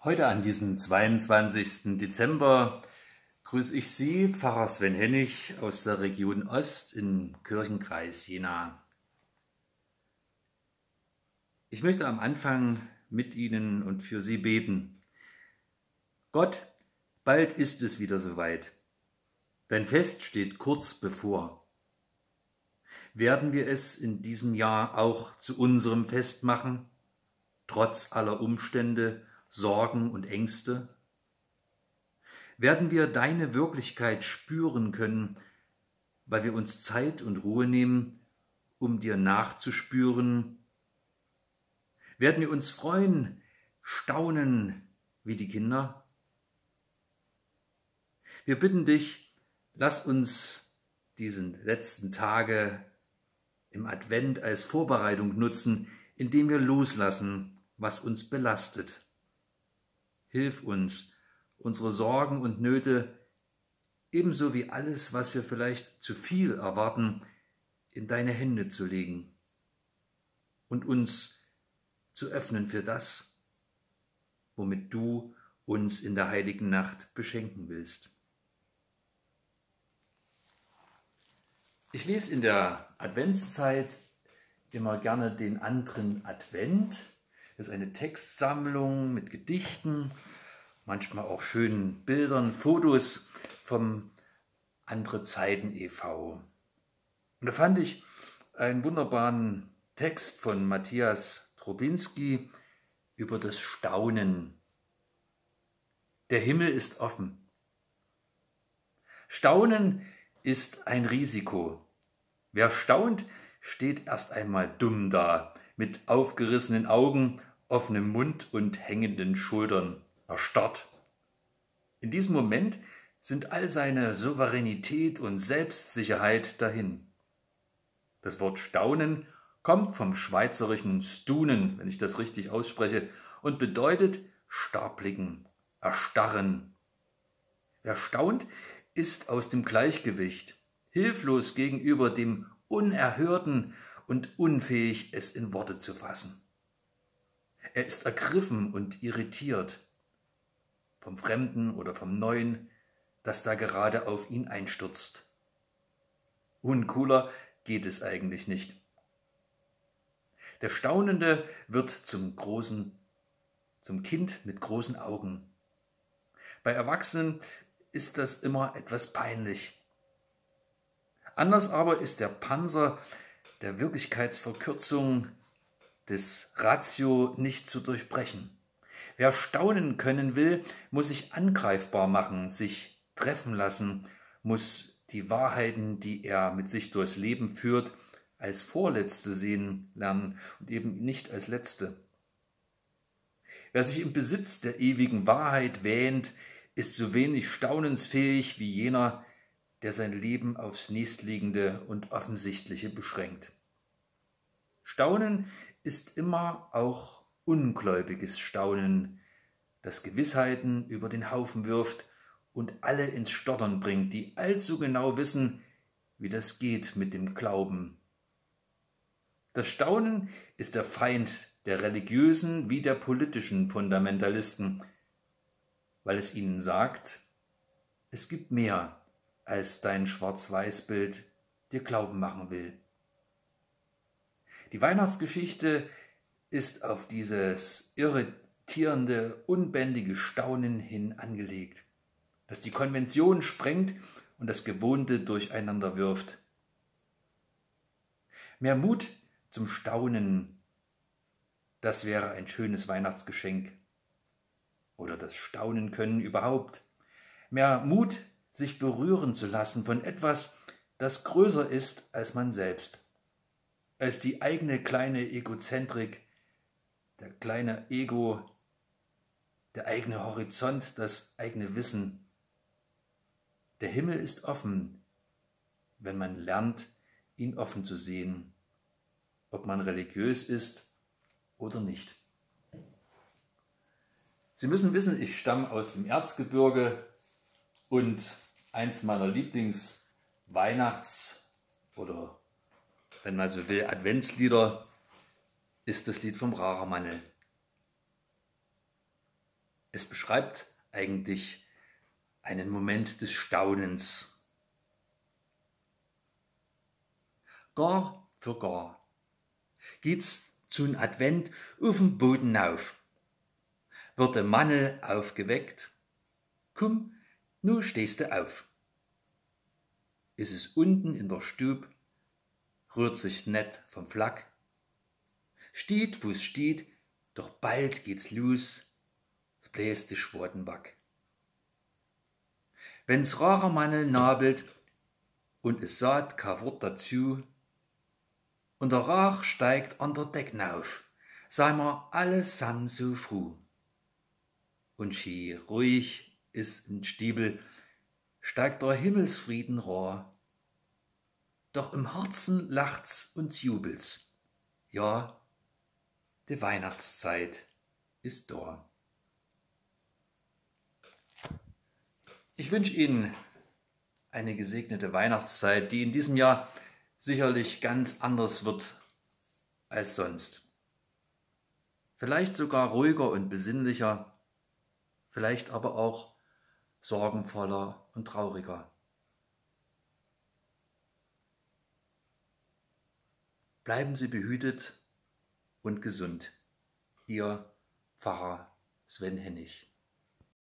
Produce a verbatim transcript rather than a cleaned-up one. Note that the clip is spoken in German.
Heute an diesem zweiundzwanzigsten Dezember grüße ich Sie, Pfarrer Sven Hennig aus der Region Ost im Kirchenkreis Jena. Ich möchte am Anfang mit Ihnen und für Sie beten. Gott, bald ist es wieder soweit. Dein Fest steht kurz bevor. Werden wir es in diesem Jahr auch zu unserem Fest machen, trotz aller Umstände, Sorgen und Ängste? Werden wir deine Wirklichkeit spüren können, weil wir uns Zeit und Ruhe nehmen, um dir nachzuspüren? Werden wir uns freuen, staunen wie die Kinder? Wir bitten dich, lass uns diesen letzten Tage im Advent als Vorbereitung nutzen, indem wir loslassen, was uns belastet. Hilf uns, unsere Sorgen und Nöte, ebenso wie alles, was wir vielleicht zu viel erwarten, in deine Hände zu legen und uns zu öffnen für das, womit du uns in der heiligen Nacht beschenken willst. Ich lese in der Adventszeit immer gerne den anderen Advent. Das ist eine Textsammlung mit Gedichten, manchmal auch schönen Bildern, Fotos vom Andere Zeiten e V Und da fand ich einen wunderbaren Text von Matthias Trubinski über das Staunen. Der Himmel ist offen. Staunen ist ein Risiko. Wer staunt, steht erst einmal dumm da, mit aufgerissenen Augen, offenem Mund und hängenden Schultern, erstarrt. In diesem Moment sind all seine Souveränität und Selbstsicherheit dahin. Das Wort Staunen kommt vom schweizerischen Stunen, wenn ich das richtig ausspreche, und bedeutet starrblicken, erstarren. Wer staunt, ist aus dem Gleichgewicht, hilflos gegenüber dem Unerhörten und unfähig, es in Worte zu fassen. Er ist ergriffen und irritiert vom Fremden oder vom Neuen, das da gerade auf ihn einstürzt. Uncooler geht es eigentlich nicht. Der Staunende wird zum großen, zum Kind mit großen Augen. Bei Erwachsenen ist das immer etwas peinlich. Anders aber ist der Panzer der Wirklichkeitsverkürzung des Ratio nicht zu durchbrechen. Wer staunen können will, muss sich angreifbar machen, sich treffen lassen, muss die Wahrheiten, die er mit sich durchs Leben führt, als vorletzte sehen lernen und eben nicht als letzte. Wer sich im Besitz der ewigen Wahrheit wähnt, ist so wenig staunensfähig wie jener, der sein Leben aufs Nächstliegende und Offensichtliche beschränkt. Staunen ist immer auch ungläubiges Staunen, das Gewissheiten über den Haufen wirft und alle ins Stottern bringt, die allzu genau wissen, wie das geht mit dem Glauben. Das Staunen ist der Feind der religiösen wie der politischen Fundamentalisten, weil es ihnen sagt, es gibt mehr, als dein Schwarz-Weiß-Bild dir glauben machen will. Die Weihnachtsgeschichte ist auf dieses irritierende, unbändige Staunen hin angelegt, das die Konvention sprengt und das Gewohnte durcheinander wirft. Mehr Mut zum Staunen, das wäre ein schönes Weihnachtsgeschenk. Oder das Staunen können überhaupt. Mehr Mut, sich berühren zu lassen von etwas, das größer ist als man selbst, als die eigene kleine Egozentrik, der kleine Ego, der eigene Horizont, das eigene Wissen. Der Himmel ist offen, wenn man lernt, ihn offen zu sehen, ob man religiös ist oder nicht. Sie müssen wissen, ich stamme aus dem Erzgebirge und eins meiner Lieblings-Weihnachts- oder, wenn man so will, Adventslieder ist das Lied vom Rarermannel. Es beschreibt eigentlich einen Moment des Staunens. Gar für gar geht's zum Advent auf'm Boden auf. Wird de Mannel aufgeweckt, komm, nu stehst du auf. Is es unten in der Stub, rührt sich net vom Flack. Steht, wo's steht, doch bald geht's los, es bläst die Schwoten wack. Wenn's rarer Mannel nabelt und es sagt kein Wort dazu und der Rauch steigt an der Decken auf, sei mir allesam so froh. Und schi ruhig is in Stiebel, steigt der Himmelsfrieden rar. Doch im Herzen lacht's und jubelt's. Ja, die Weihnachtszeit ist da. Ich wünsche Ihnen eine gesegnete Weihnachtszeit, die in diesem Jahr sicherlich ganz anders wird als sonst. Vielleicht sogar ruhiger und besinnlicher, vielleicht aber auch sorgenvoller und trauriger. Bleiben Sie behütet und gesund. Ihr Pfarrer Sven Hennig.